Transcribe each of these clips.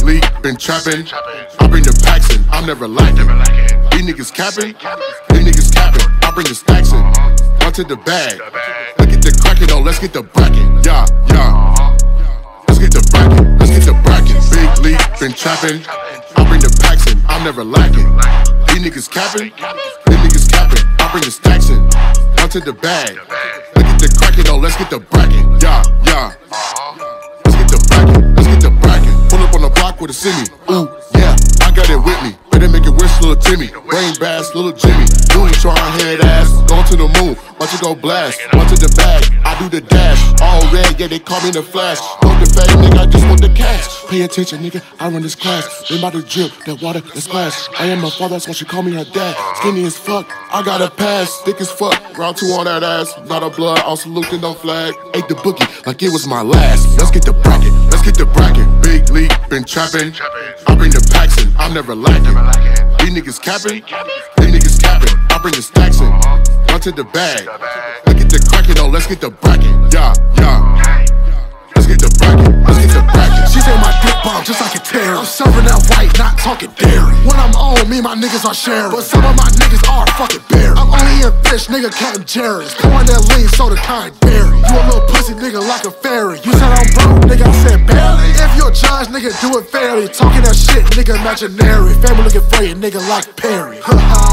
league, been trapping. I bring the packs in, I'm never lacking. These niggas capping, these niggas capping. I bring the stacks in, onto the bag. Look at the crackin', oh, let's get the bracket. Yeah, yeah. Let's get the bracket, let's get the bracket. Big league, been trapping. I bring the packs in, I'm never lacking. These niggas capping, these niggas capping. I bring the stacks in, onto the bag. Look at the crackin', oh, let's get the bracket. Yeah, yeah. Let's get the bracket, let's get the bracket. Pull up on the block with a semi. Ooh, yeah, I got it with me. Better make it wish, little Timmy. Brain bass, little Jimmy. You ain't trying head ass. Going to the moon, watch it go blast. Onto the bag, I do the dash. All red, yeah, they call me the flash. Don't the fade, nigga, I just want the cash. Pay attention, nigga, I run this class. They about to drip, that water, that splash. I am my father, that's why she call me her dad. Skinny as fuck, I got a pass. Thick as fuck, round two on that ass. Not a blood, I'll salute and no flag. Ate the bookie like it was my last. Let's get the bracket, let's get the bracket. Big league, been trapping. I bring the packs in, I'm never lacking. These niggas capping, these niggas capping. I bring the stacks in, onto the bag. Look at the crackin', oh, let's get the bracket. Yeah, yeah. Let's get the bracket, let's get the bracket. She say my dick bomb just like a tear. I'm serving that white, not talking dairy. When I'm on, me and my niggas are sharing, but some of my niggas are fucking berry. I'm only in fish, nigga, counting Jerry's. Pouring that lean, so the kind berry. You a little pussy nigga like a fairy. You said I'm broke, nigga, I said barely. If you a judge, nigga, do it fairly. Talking that shit, nigga, imaginary. Family looking for you, nigga, like Perry.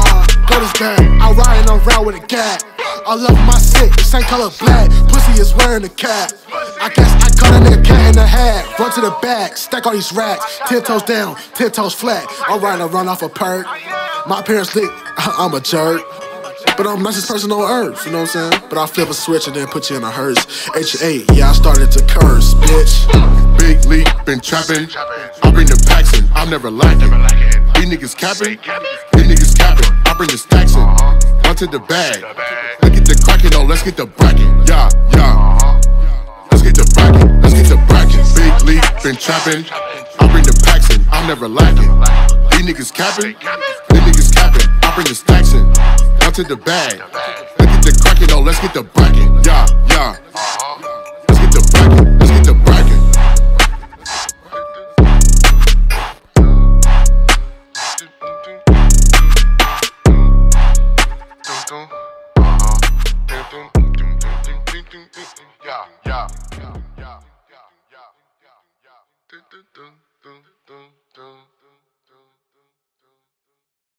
Go this bag, I riding around with a gag. I love my shit, the same color black. Pussy is wearing a cap. I guess I cut a nigga cat in the hat. Run to the back, stack all these racks. 10 toes down, 10 toes flat. I'm riding a run off a perk. My parents think I'm a jerk, but I'm the nicest person on earth, you know what I'm saying? But I flip a switch and then put you in a hearse. H8, yeah, I started to curse, bitch. Big league, been trapping. I bring the packs in, I'm never lacking. These niggas capping, these niggas capping. I bring the stacks in, onto the bag. Look at the crackin', oh, let's get the bracket. Yeah, yeah. Let's get the bracket, let's get the bracket. Big league, been trapping. I bring the packs in, I'm never lacking. These niggas capping, these niggas capping. I bring the stacks in, onto the bag. Look at the crackin', oh, let's get the bracket. Yeah, yeah. Let's get the bracket, let's get the bracket. Yeah, yeah, yeah, yeah, yeah, yeah, yeah.